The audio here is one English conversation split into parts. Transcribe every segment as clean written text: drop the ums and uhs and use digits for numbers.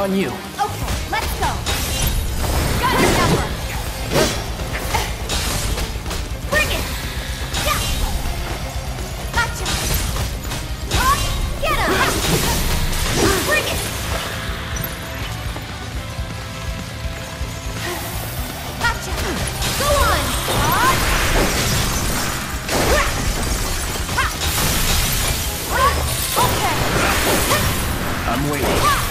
on you. Okay, let's go. Got your number. Bring it. Yeah. Gotcha. Get him. Bring it. Gotcha. Go on. Okay. I'm waiting.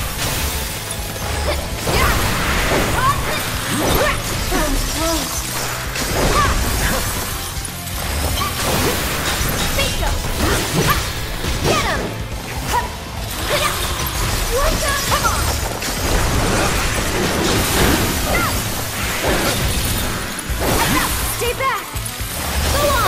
Stay back! Go on!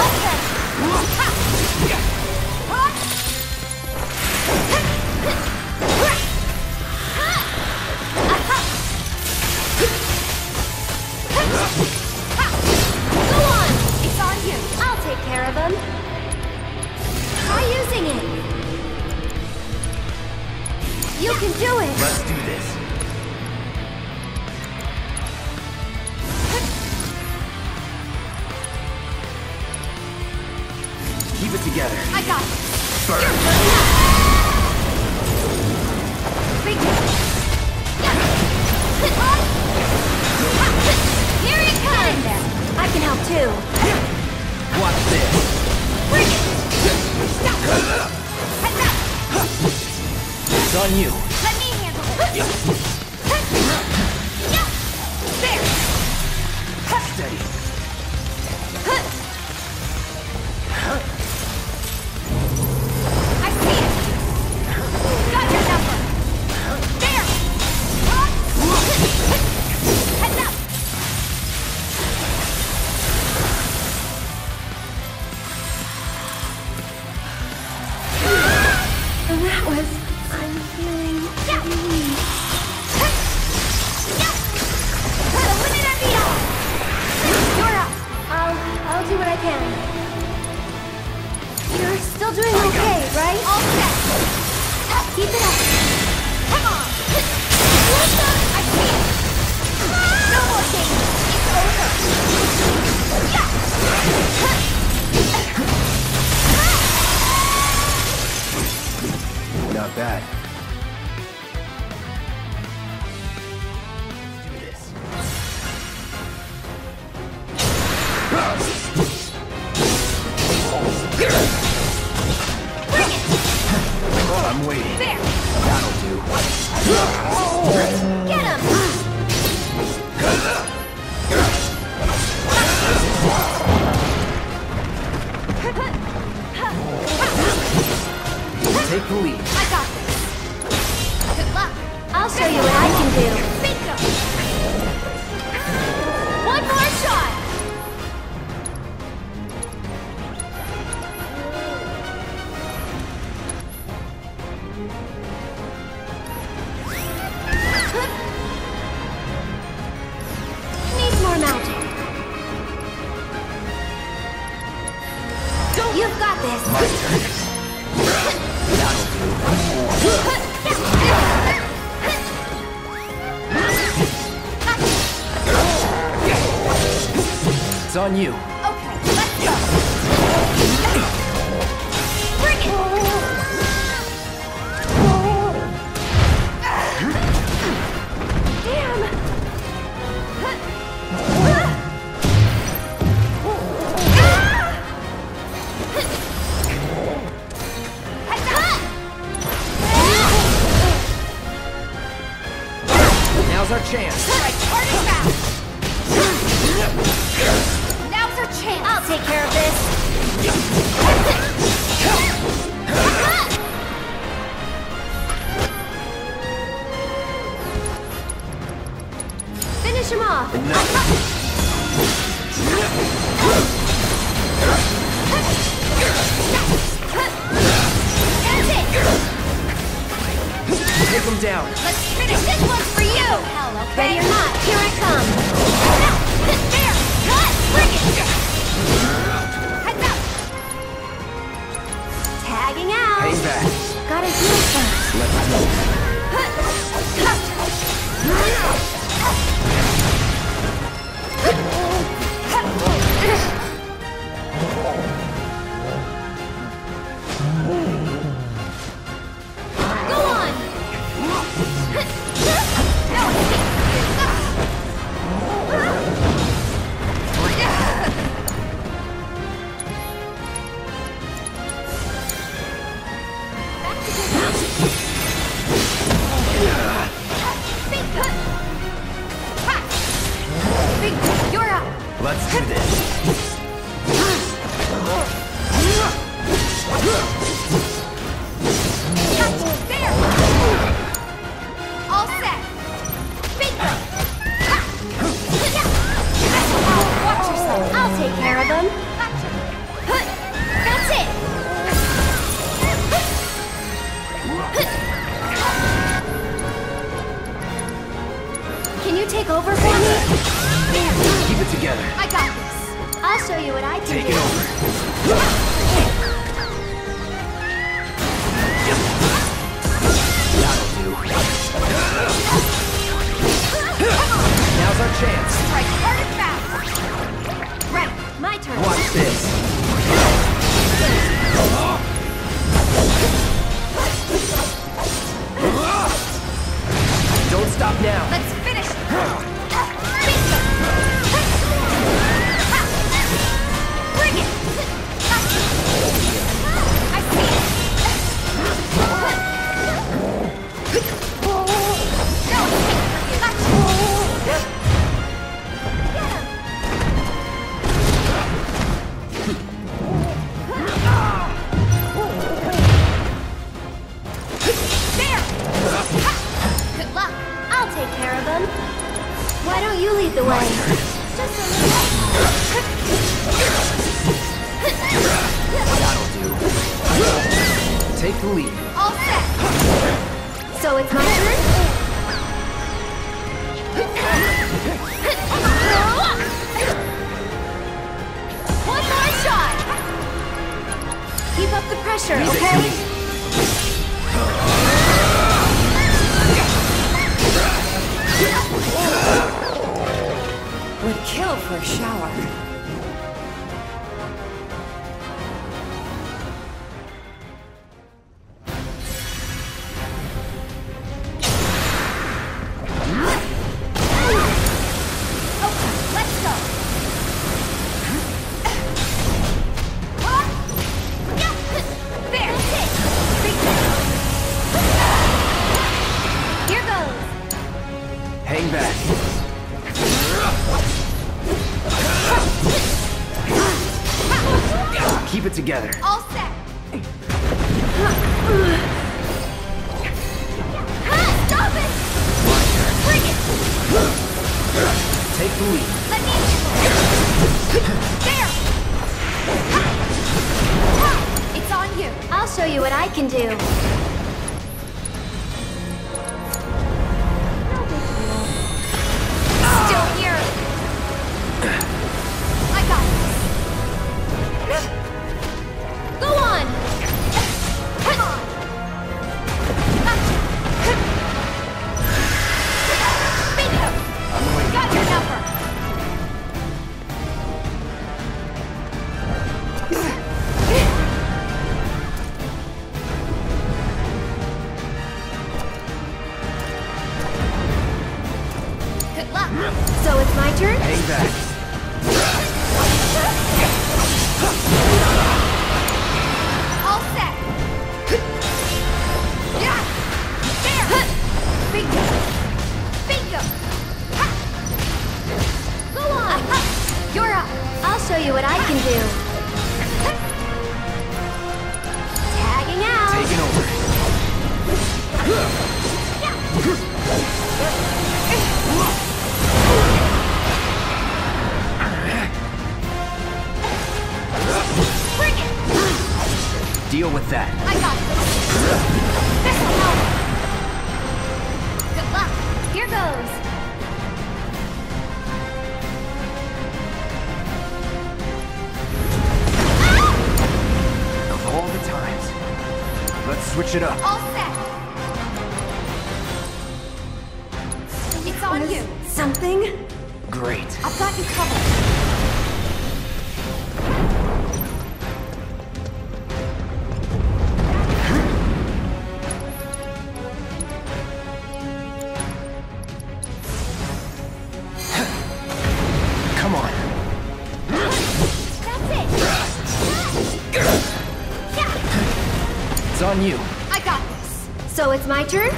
Go on! It's on you! I'll take care of him. Try using it. You can do it! Let's do this. Keep it together. I got it. Burn. Big Here it comes! I can help too. Watch this. Bring it! It's on you. Let me handle it. There! Steady. I see it! Got your number! There! Heads up! That was... I'm feeling... really weak. Eliminate Vita! You're up! I'll do what I can. You're still doing okay, right? All set! Keep it up! Come on! I see it! No more games! It's over! Not bad. Do this. Bring it! I'm waiting. There! That'll do. Get him! Take the lead. I got this. Good luck. I'll show you what I can do. Bingo! One more shot! Needs more magic. You've got this. My turn. That'll do. It's on you. Okay, let's go. Bring it. Damn. Now's our chance. Right, hard and fast. Now's our chance. I'll take care of this. Finish him off. That's it. Take him down. Let's finish this one for you. Hell, okay. Ready or not, here I come. There. Cut. Bring it. Heads up. Tagging out. Hang back. Gotta heal first. Let's go. Gotcha. That's it. Can you take over for me? Keep it together. I got this. I'll show you what I can Take do. it over. That'll do. Now's our chance. Strike hard and fast. Right, my turn. Watch this. Don't stop now. Let's finish it. Bring it. I see it. No escape for you. Get him. There. Good luck. I'll take care of them. Why don't you lead the way? Just a That'll do. Take the lead. little. All set. So it's my turn? One more shot. Keep up the pressure, Leave it to okay? me. Would kill for a shower. Okay, let's go. There. That's it. Big Here goes. Hang back. Keep it together. All set. Stop it! Bring it! Take the lead. Let me there! It's on you. I'll show you what I can do. Still here. I got this. Go on. Come on. Bingo. Got your number. Good luck. So it's my turn? Hang back. All set. Yeah. There. Bingo. Bingo. Go on. You're up. I'll show you what I can do. Tagging out. Taking over. Bring it. Deal with that. I got this. This'll help. Good luck. Here goes. Of all the times. Let's switch it up. All set. It's on you. Something? Great. I've got you covered. Come on. That's it. Yeah, It's on you. I got this. So it's my turn?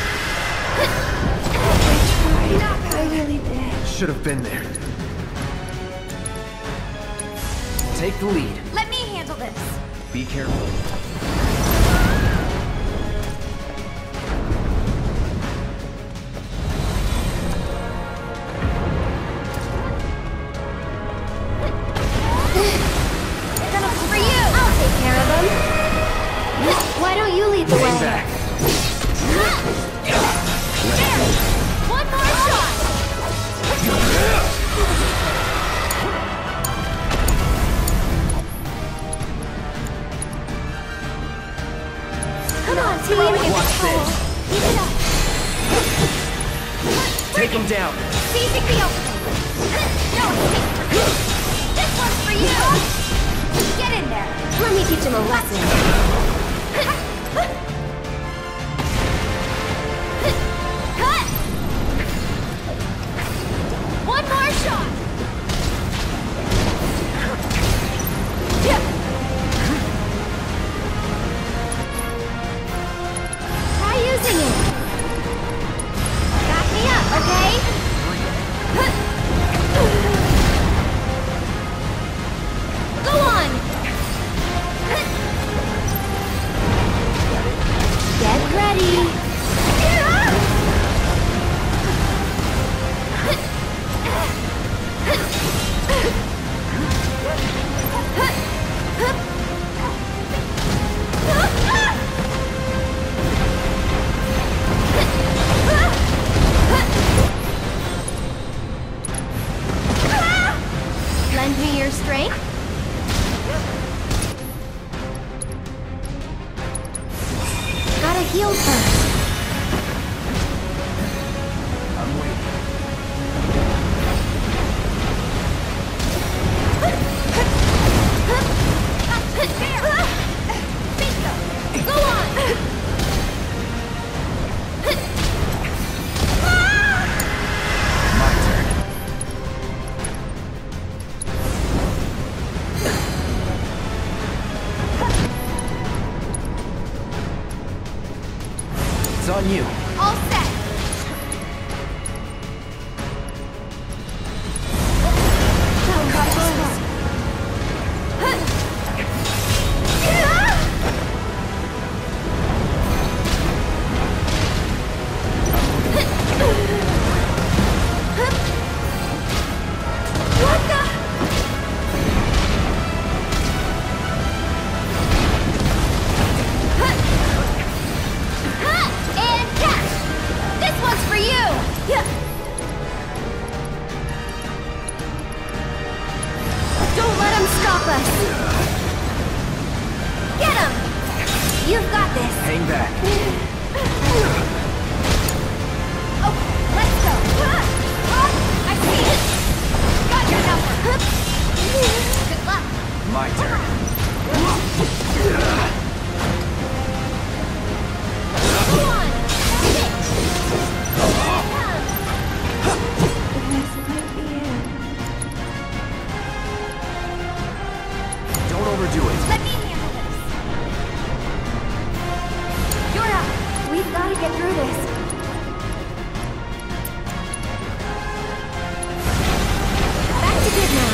I really did. Should have been there. Take the lead. Let me handle this. Be careful. Why don't you lead the way? Hang back. There! One more shot! Come on, team! Watch this. Keep it up! Take him down. Seizing the opening! No! This one's for you! Get in there! Let me teach him a lesson. Cut! One more shot! Try using it! Back me up, okay? Go on! Get ready! Lend me your strength? Gotta heal first. I'm waiting. Go on! My turn. It's on you. All set! What the? And catch! This one's for you! Don't let him stop us! Get him! You've got this! Hang back. Okay, let's go! I see it! Got your number! Good luck! My turn. Go on! That's it! This might be it. Don't overdo it. Let me handle this! You're up! We've got to get through this! Back to good now!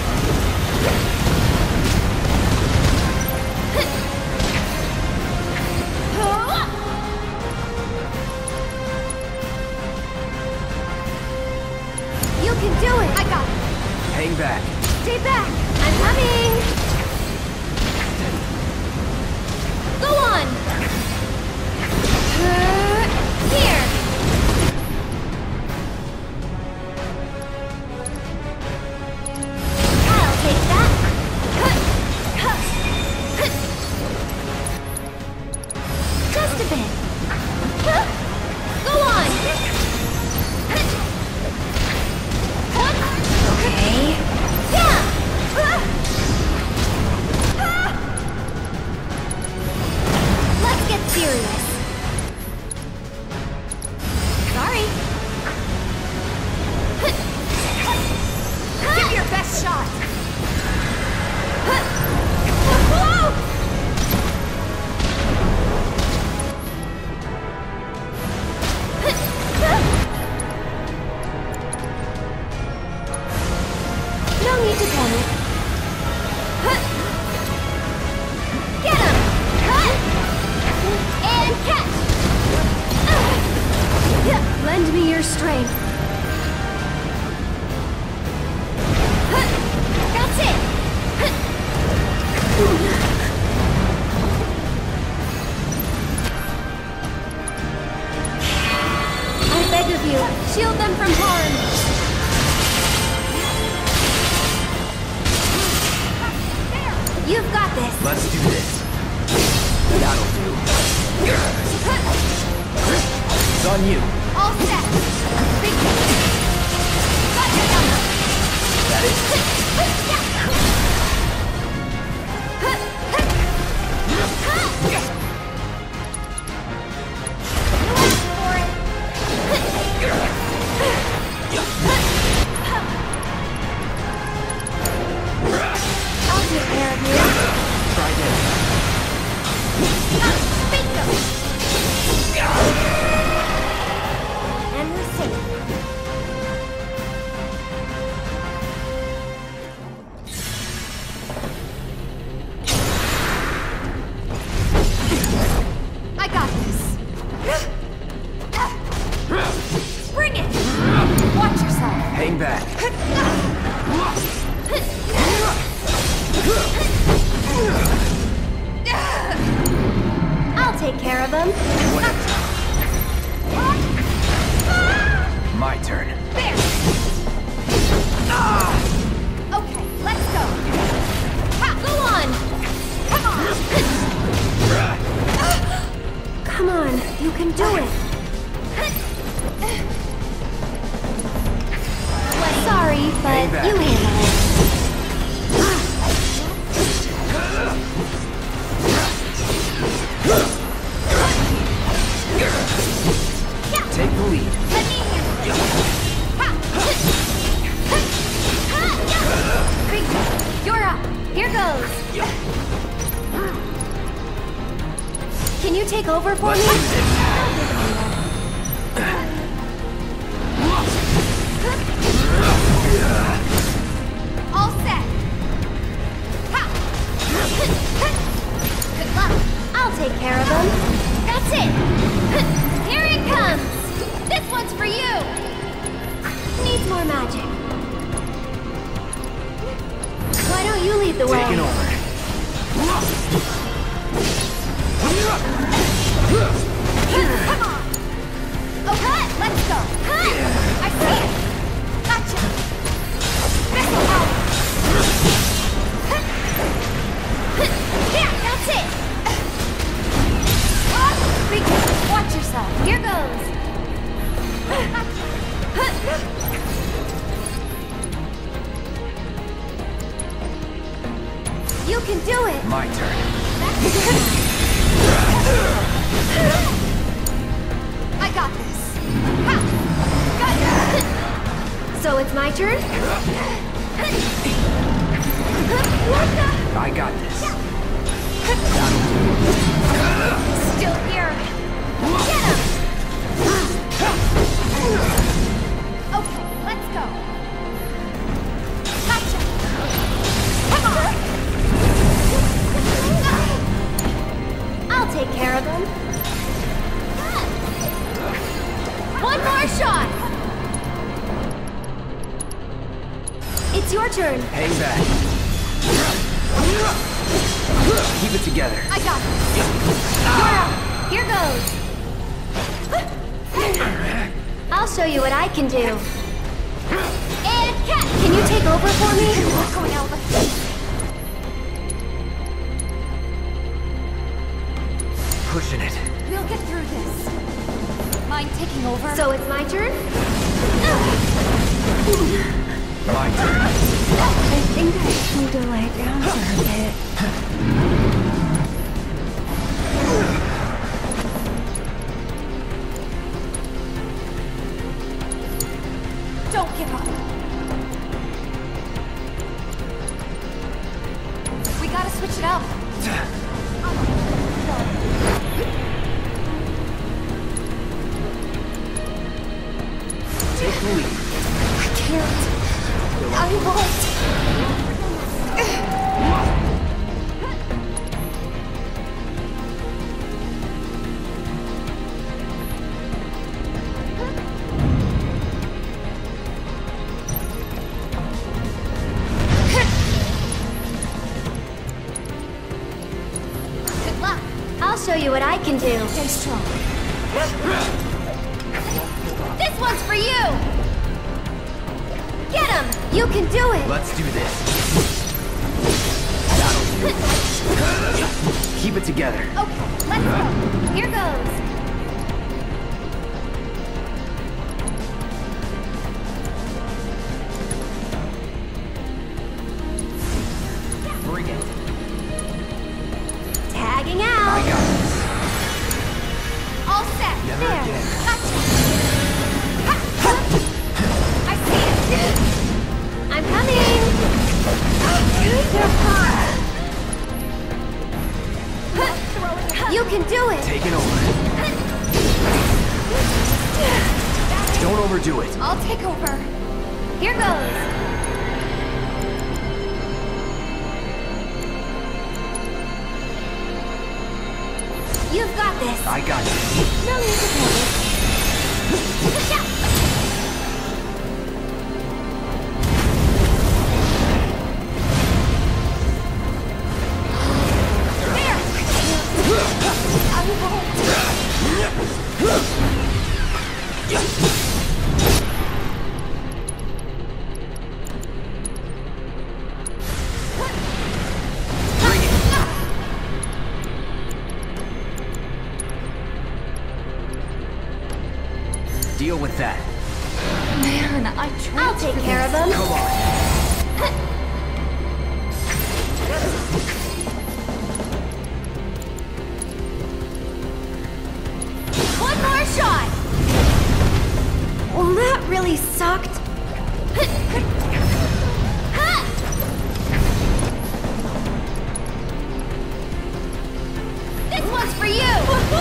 You can do it! I got it! Hang back. Stay back! I'm coming! Go on! Here! I'll take that! Just a bit! Go on! Okay. Yeah! Let's get serious. Sorry. Give your best shot. No need to panic. Get him! And catch! Lend me your strength. That's it! You've got this. Let's do this. That'll do. It's on you. All set. Big got your number. That is. I'll take care of you. Try this. Bingo. And we're safe. I got this. Bring it. Watch yourself. Hang back. I'll take care of him. My turn. There. Okay, let's go. Ha, go on. Come on, you can do it. Sorry, but back. you handle it. Take the lead. Let me handle it. Bingo. You're up. Here goes. Can you take over for Let's me? do this. All set. Ha. Good luck. I'll take care of him. That's it. Here it comes. This one's for you. Needs more magic. Why don't you lead the way? Taking over. Come on. Okay, let's go. I see it. Gotcha. Missile out. Here, that's it. Watch yourself. Here goes. You can do it. My turn. I got this. Ha! Got it. So it's my turn? What the? I got this. Still here. Get him! Okay, let's go. Gotcha. Come on. I'll take care of him. One more shot. It's your turn. Hang back. Keep it together. I got this. You're up. Here goes. I'll show you what I can do. And cat, can you take over for me? We're going out with Pushing it. We'll get through this. Mind taking over? So it's my turn? My turn. I think I need to lay down for a bit. Don't give up. We gotta switch it up. Take the lead. I can't. I won't. Good luck. I'll show you what I can do. Stay strong. This one's for you! Get him! You can do it! Let's do this. That'll do. Keep it together. Okay, let's go. Here goes. Bring it. Tagging I out. got this. All set. Never There. again. Gotcha. Ha! Ha! I see it. I'm coming. You're fine. You can do it. Take it over. Don't overdo it. I'll take over. Here goes. You've got this. I got you. No need to panic. Bring it. Deal with that. Man, I tried. I'll take care of them. Come on. One more shot. Well, that really sucked. This one's for you.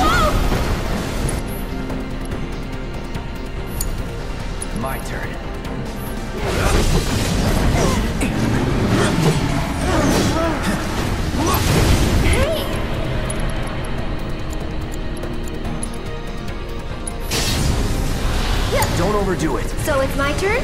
My turn. Hey. Don't overdo it. So it's my turn?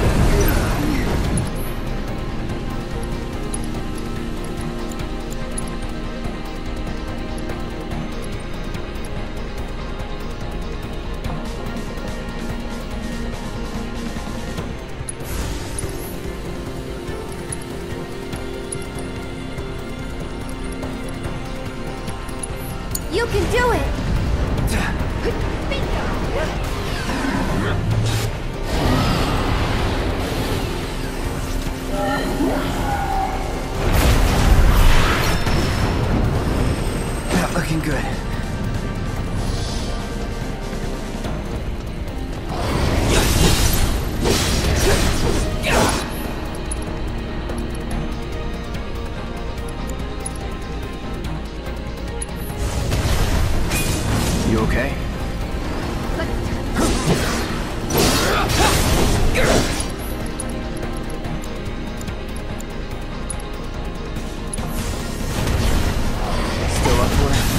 You can do it! Not looking good. You okay? Still up for it?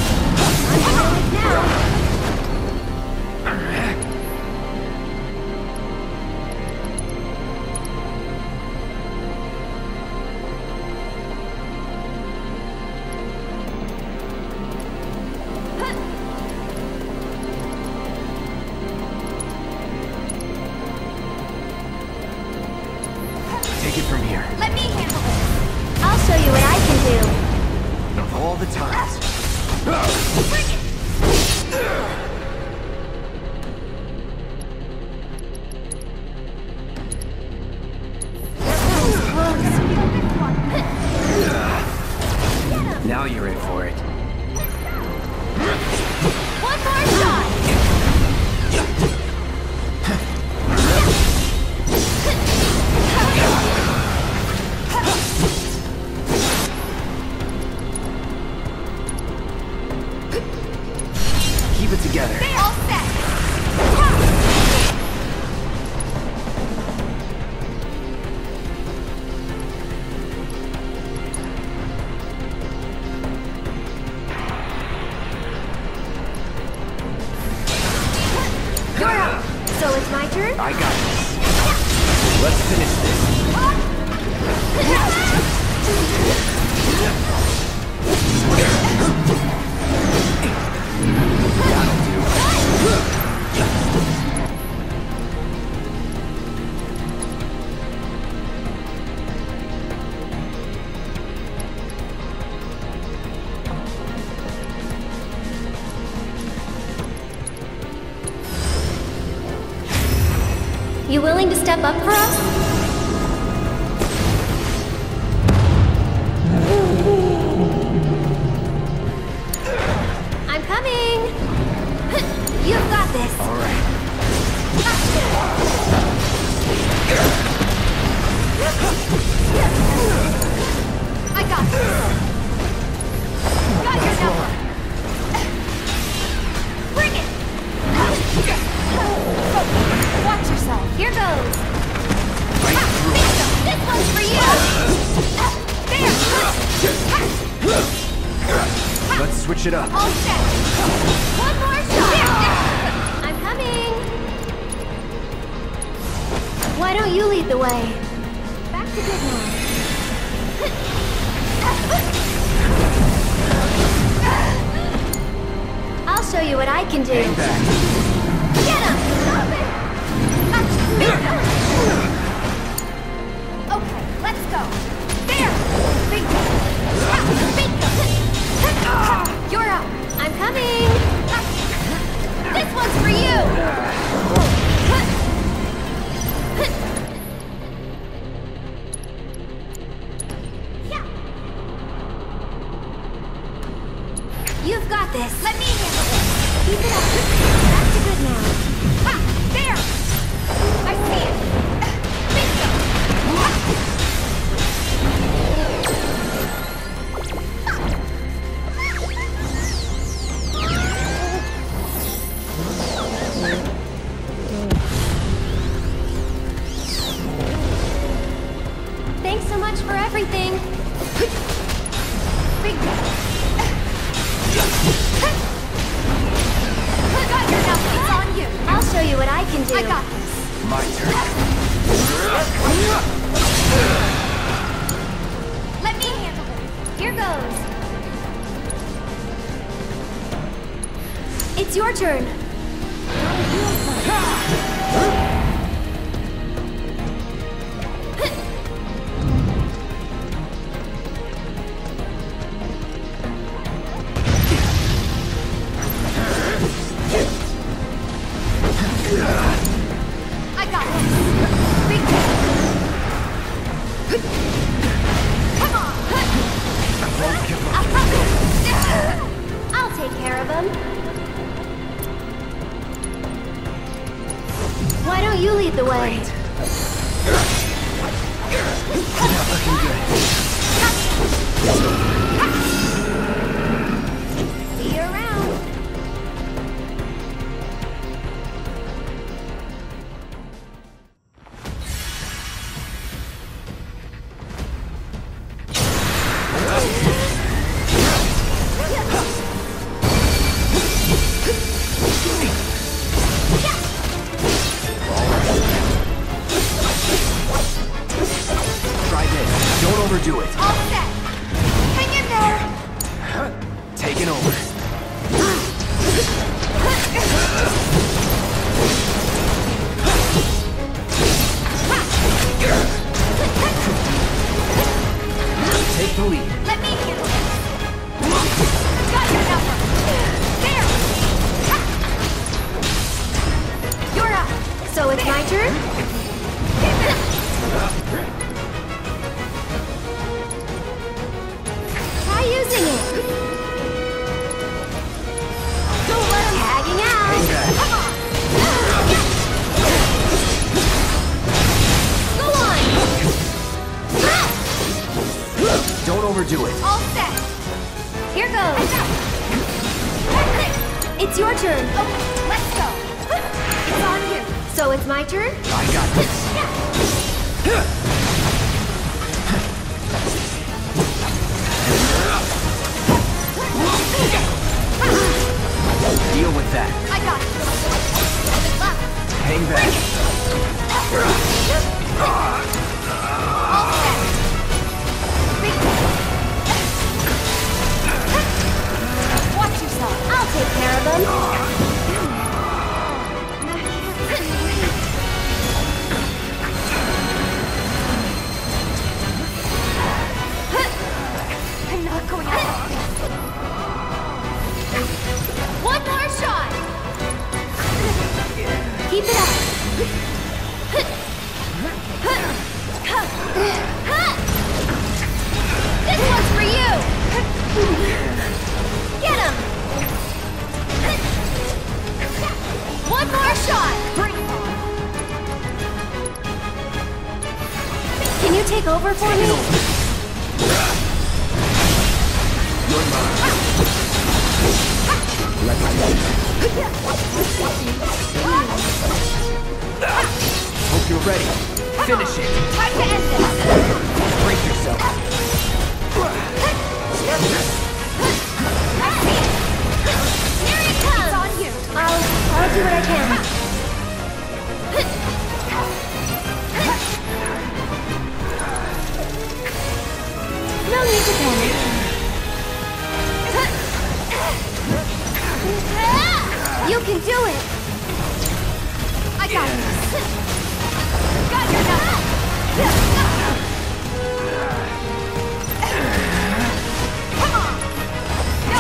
Take it from here. Let me handle this. I'll show you what I can do. Of all the times. Bring it! Now you're in for it. One more shot! Keep it together. All set! You're up! So it's my turn? I got this. Let's finish this. That'll do. You willing to step up for us? I'm coming! You've got this! Alright. I got this! Got your number! Bring it! Watch yourself! Here goes! This one's for you! There! Let's switch it up. All set! One more shot! I'm coming! Why don't you lead the way? Back to good now. I'll show you what I can do. Hang back. Get him! Stop it! Okay, let's go. There! Bingo! Bingo! You're up! I'm coming! This one's for you! You've got this! Let me handle it! Keep it up! Back to good now. Ha! There! I see it! Bingo! Thanks so much for everything! Bingo! Got your number. It's on you. I'll show you what I can do. I got this. My turn. Let me handle it. Here goes. It's your turn. I got this. Big come on. I'll take care of him. Why don't you lead the way? Not looking good. See you around. Try this. Don't overdo it. All set. Hang in there. Taking over. Take the lead. Let me handle it. Got your number. There. You're up. So it's my turn? Try using it. Don't let him tagging out. Hang back. Come on. Go on. Don't overdo it. All set. Here goes. It's your turn. Okay, let's go. It's on you. So it's my turn? I got this. Deal with that. I got it. Good luck. Hang back. All set. Big watch yourself. I'll take care of them. I'm not going out like this. One more shot. Keep it up. over for me? You're mine. Let's hope you're ready. Finish it. Time to end this. Break yourself. Here it comes. It's on you. I'll do what I can. No need to panic. You can do it. I got this. Got your number. Come on. No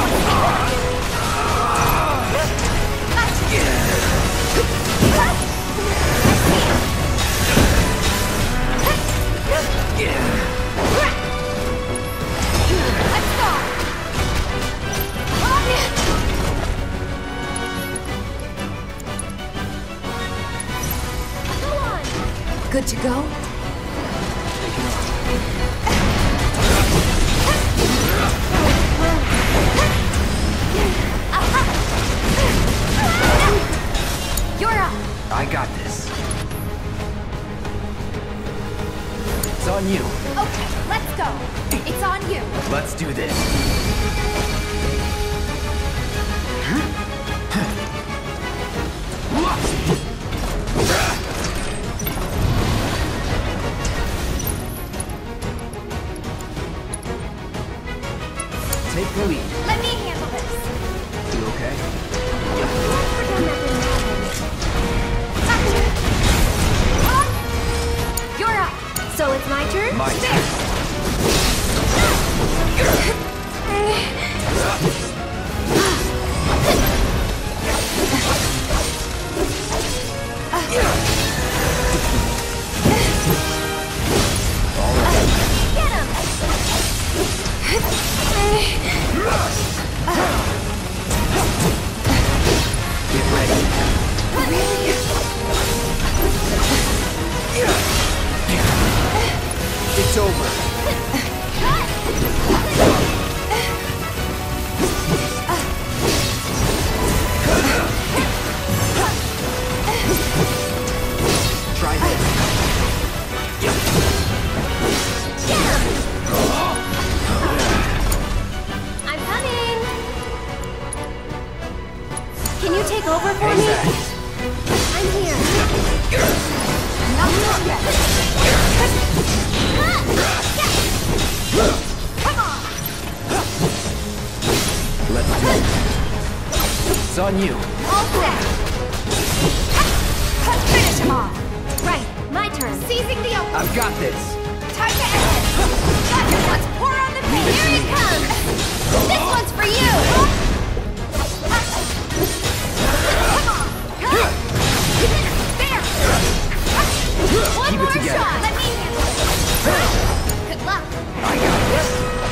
Let's go. Good to go? You're up. I got this. It's on you. Okay, let's go. It's on you. Let's do this. Take the lead. Let me handle this. You okay? Pretend that didn't happen. You're up. So it's my turn? My turn. Get him. Get ready. It's over. Try this. I'm coming. Can you take over for me? I'm here. Not yet. Come on. Let's do it. It's on you. All set. Finish him off. Right, my turn. Seizing the open. I've got this. Time to end it. Let's pour on the paint. Here it comes. This one's for you. Come on. There. One Keep it more together. shot. Let me handle it. Good luck. I got this.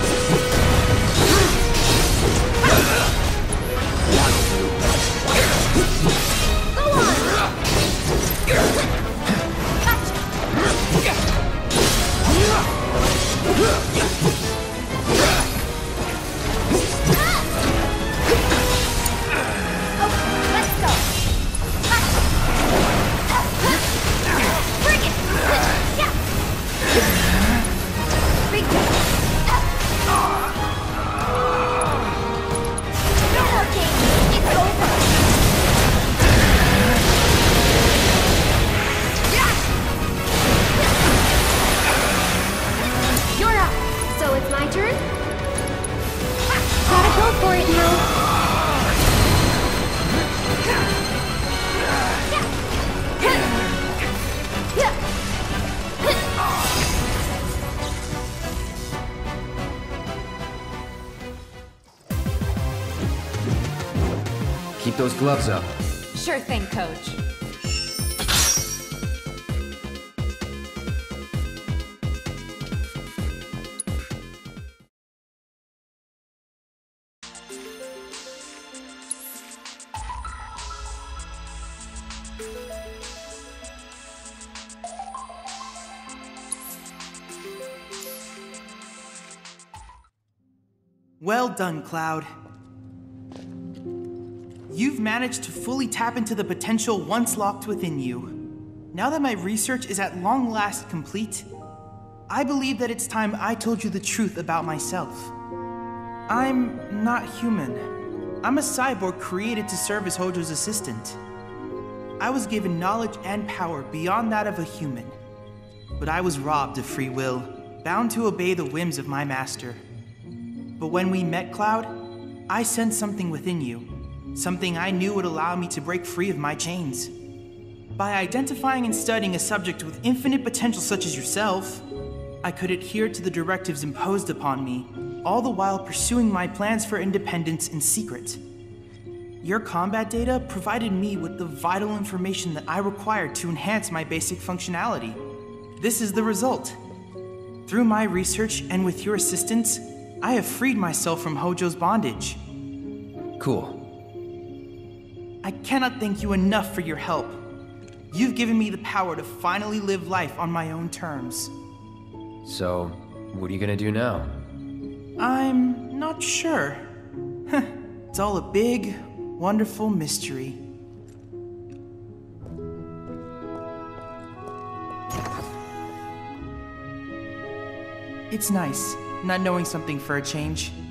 Go on. Let's go. Bring it. Yeah. Big no more games. It's over. You're up. So it's my turn? Gotta go for it now. Keep those gloves up. Sure thing, Coach. Well done, Cloud. You've managed to fully tap into the potential once locked within you. Now that my research is at long last complete, I believe that it's time I told you the truth about myself. I'm not human. I'm a cyborg created to serve as Hojo's assistant. I was given knowledge and power beyond that of a human, but I was robbed of free will, bound to obey the whims of my master. But when we met, Cloud, I sensed something within you, something I knew would allow me to break free of my chains. By identifying and studying a subject with infinite potential such as yourself, I could adhere to the directives imposed upon me, all the while pursuing my plans for independence in secret. Your combat data provided me with the vital information that I required to enhance my basic functionality. This is the result. Through my research and with your assistance, I have freed myself from Hojo's bondage. Cool. I cannot thank you enough for your help. You've given me the power to finally live life on my own terms. So, what are you gonna do now? I'm not sure. It's all a big, wonderful mystery. It's nice, not knowing something for a change.